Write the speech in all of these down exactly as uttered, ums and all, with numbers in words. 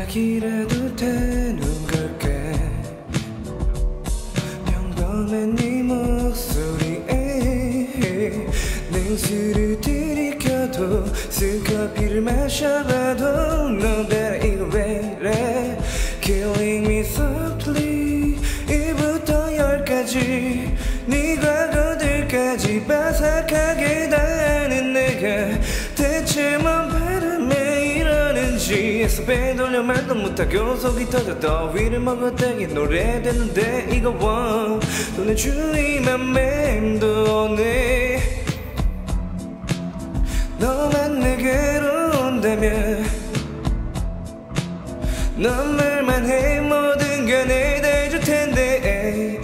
이야기라도 되는 걸까. 평범한 네 목소리에 냉수를 들이켜도 스커피를 마셔봐도 너 better 이거 왜 이래. Killing me softly 일부터 열까지 네 과거들까지 바삭하게 다하는 내가 대체 뭔 바람에 이러는지 해서 배돌려 말도 못하고 속이 터져 더위를 먹었다기 노래되는데 이거 원 돈의 주위만 맴도네. 너만 내게로 온다면 넌 말만 해 모든 게 내 다 해줄 텐데.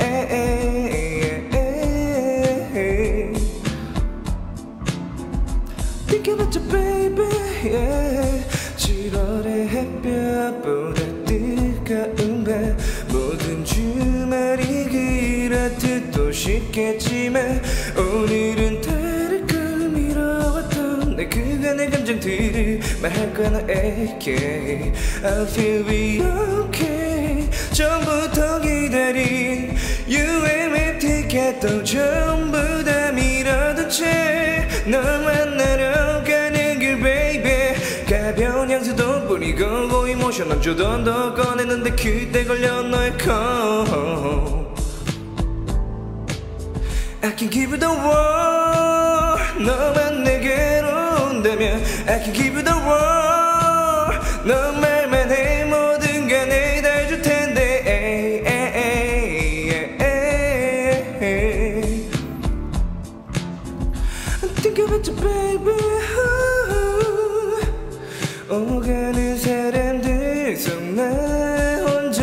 느껴봤자 baby yeah. 칠월의 햇볕보다 뜨거운 밤 모든 주말이 그렇듯 또 쉽겠지만 오늘은 다를 걸 미뤄왔던 내 그간의 감정들을 말할 거야 너에게. I feel we okay. 전부터 기다린 유엠의 티켓도 전부 다 밀어둔 채 널 만나러 가는 길 baby. 가벼운 향수도 뿌리고 고이 모션 주던 더 꺼냈는데 그때 걸려 너의 call. I can give you the world. 너만 내게로 온다면 I can give you the world. 너 말만 해 모든 게 내 다 해줄 텐데. Think about you baby. 오가는 사람들 속 나 혼자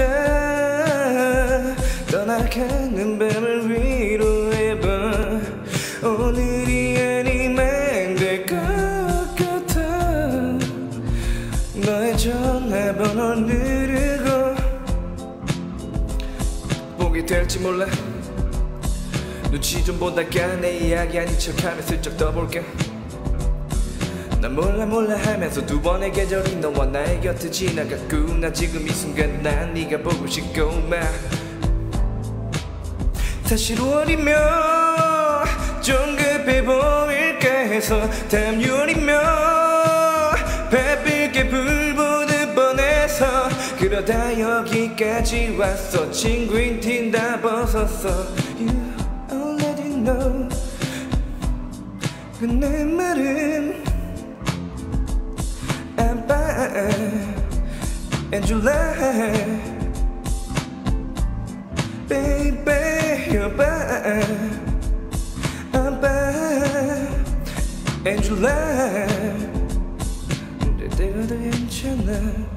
떠나가는 밤을 위로해봐. 오늘이 아니면 될 것 같아. 너의 전화번호 누르고 보게 될지 몰라. 눈치 좀 보다가 내 이야기 아닌 척하며 슬쩍 떠볼게. 난 몰라 몰라 하면서 두 번의 계절이 너와 나의 곁을 지나갔고 나 지금 이 순간 난 네가 보고 싶고 막 사실 오월이면 좀 급해 보일까 해서 다음 유월이면 바쁠게 불 보듯 뻔해서 그러다 여기까지 왔어. 친구인 티 다 벗었어. You already know. 그 내 말은 I'm fine in July. Baby, you're fine. I'm fine in July. 근데 내가 더 괜찮아.